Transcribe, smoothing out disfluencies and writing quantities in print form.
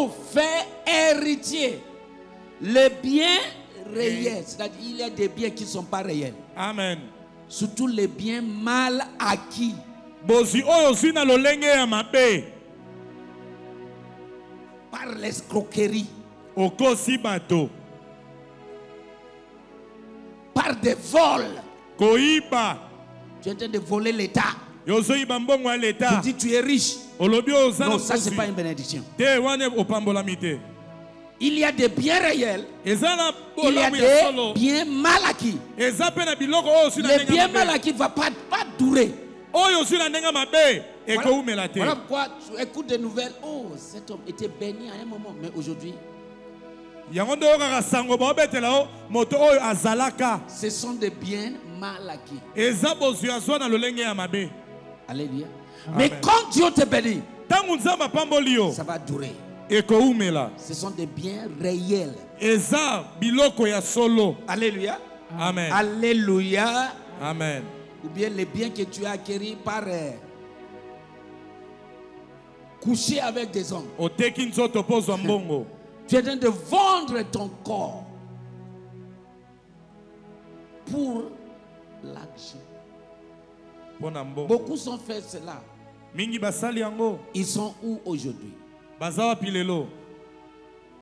ont fait héritier les biens réels. C'est-à-dire il y a des biens qui ne sont pas réels. Amen. Surtout les biens mal acquis. Par l'escroquerie. Par des vols. Tu es en train de voler l'État. Tu dis tu es riche. Non, ça c'est pas une bénédiction. Il y a des biens réels. Il y a des biens mal acquis. Les biens mal acquis ne vont pas durer. Voilà pourquoi tu écoutes des nouvelles. Oh, cet homme était béni à un moment, mais aujourd'hui, ce sont des biens mal acquis. Alléluia. Mais quand Dieu te bénit, ça va durer. Ce sont des biens réels. Alléluia. Amen. Alléluia. Amen. Ou bien les biens que tu as acquis par coucher avec des hommes. Tu es en train de vendre ton corps pour l'argent. Beaucoup sont fait cela. Ils sont où aujourd'hui?